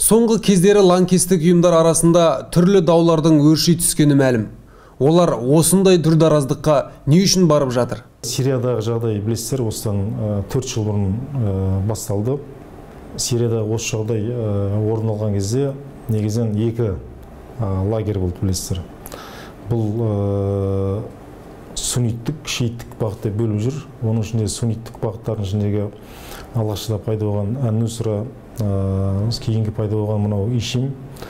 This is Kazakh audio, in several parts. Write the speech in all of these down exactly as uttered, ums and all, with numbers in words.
Соңғы кездері лаңкестік ұйымдар арасында түрлі даулардың өрши түскені мәлім. Олар осындай дүрдараздыққа не үшін барып жатыр? Сириядағы жағдай білесіздер, осыдан төрт жыл бұрын басталды. Сирияда осы жағдай орын алған кезде негізінен екі лагерь болды, білесіздер. Бұл сунниттік, шииттік бағытта бөліп жүр. Оның ішінде сунниттік бағыттардың ішіндегі алғашында пайда болған Ан-Нусра, кейінгі пайда болған мынау Ишим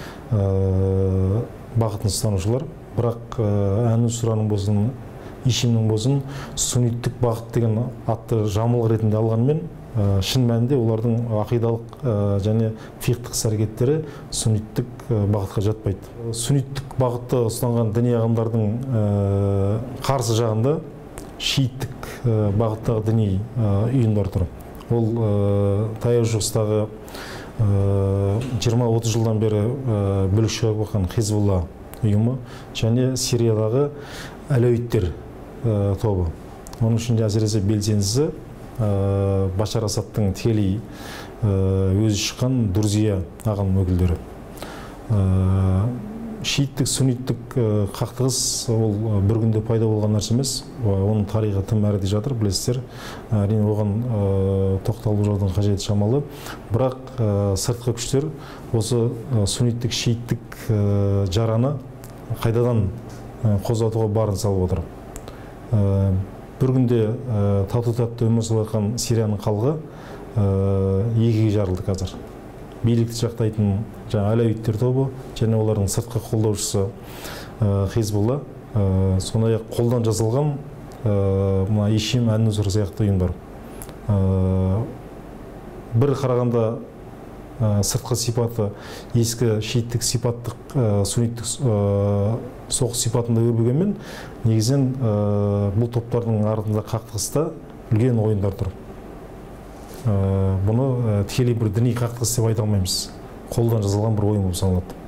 бағытын ұстанушылар. Бірақ Ан-Нусраның болсын, Ишимнің болсын сунниттік бағыт деген атты жамылғы ретінде алғанмен, шын мәнінде олардың ақидалық және фиқтық әрекеттері сунниттік бағытқа жатпайды. Сунниттік бағытты ұстанған діни ағымдардың қарсы жағында шииттік бағыттағы діни ұйымдар тұр. Ол таяу шығыстағы жиырма отыз жылдан бері бүлік шығарып жатқан Хизбулла ұйымы және Сириядағы Алауиттер тобы. Оның ішінде әсіресе белсендісі Башар Асадтың тікелей өзі шыққан Дурзия ағым өкілдері. Шииттік, сунниттік қақтығыс ол бір күнде пайда болған нәрсе емес. Оның тарихы тым әріде жатыр, білесіздер. Әрине оған тоқталып жатудың қажеті шамалы. Бірақ сыртқы күштер осы сунниттік, шииттік жараны қайдадан қозғатуға барын салып отыр. Бір күнде тату-тәтті өмір сүріп жатқан Сирияның халқы екіге жарылды қазір. Билікті жақтайтын Алауиттер тобы және олардың сыртқы қолдаушысы Хизбулла, сондай-ақ қолдан жасалған Ишим, Ан-Нусра сияқты ұйымдар. Бір қарағанда сыртқы сипаты ескі шииттік сипаттық, сунниттік соғыс сипатында өрбігенмен, негізінен бұл топтардың артында қақтығыста үлкен ойындар тұр. Бұны тікелей бір діни қақтығыс деп айта алмаймыз. Қолдан жазылған бір ойын болып саналады.